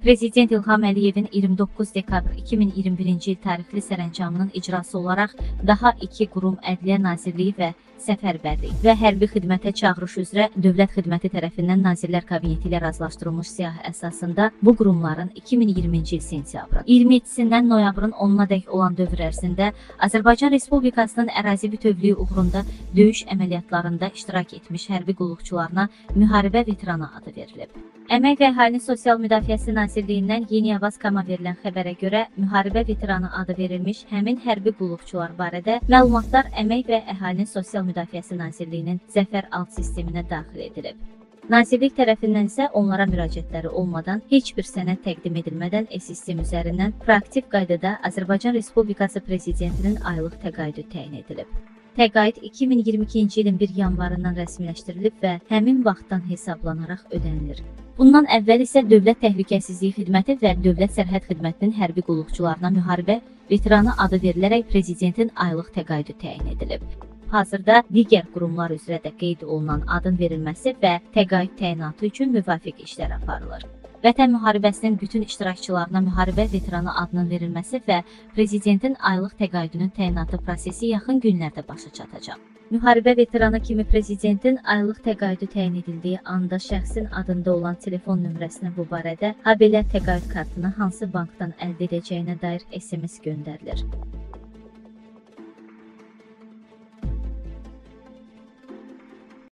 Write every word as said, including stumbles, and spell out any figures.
Prezident İlham Əliyevin iyirmi doqquz dekabr iki min iyirmi birinci il tarixli sərəncamının icrası olaraq daha iki qurum Ədliyyə Nazirliyi və Səfərbərlik və Hərbi xidmətə çağırış üzrə Dövlət Xidməti tərəfindən Nazirlər Kabineti ilə razılaşdırılmış siyahı əsasında bu qurumların iki min iyirminci il sentyabrın iyirmi yeddisindən noyabrın onunadək olan dövr ərzində Azərbaycan Respublikasının ərazi bütövlüyü uğrunda döyüş əməliyyatlarında iştirak etmiş hərbi qulluqçularına müharibə veteranı adı verilib. Əmək və Əhalinin Sosial Müdafiəsi Nazirliyindən Yeni Avaz.com'a verilən xəbərə görə müharibə veteranı adı verilmiş həmin hərbi qulluqçular barədə məlumatlar Əmək və Əhalinin Sosial Müdafiəsi Nazirliyinin Zəfər alt sisteminə daxil edilib. Nazirlik tərəfindən isə onlara müraciətləri olmadan, heç bir sənəd təqdim edilmədən e-sistem üzərindən proaktiv qaydada Azərbaycan Respublikası Prezidentinin aylıq təqaüdü təyin edilib. Təqaüd iki min iyirmi ikinci ilin bir yanvarından rəsmiləşdirilib və həmin vaxtdan hesablanaraq ödənilir. Bundan əvvəl isə Dövlət Təhlükəsizliyi Xidməti və Dövlət Sərhəd Xidmətinin hərbi qulluqçularına müharibə veteranı adı verilərək Prezidentin aylıq təqaüdü təyin edilib. Hazırda digər qurumlar üzrə də qeyd olunan adın verilməsi və təqaüd təyinatı üçün müvafiq işlər aparılır. Vətən müharibəsinin bütün iştirakçılarına müharibə veteranı adının verilməsi və Prezidentin aylıq təqaüdünün təyinatı prosesi yaxın günlərdə başa çatacaq. Müharibə veteranı kimi Prezidentin aylıq təqaüdü təyin edildiyi anda şəxsin adında olan telefon nömrəsinə bu barədə, habelə təqaüd kartını hansı bankdan əldə edəcəyinə dair S M S göndərilir.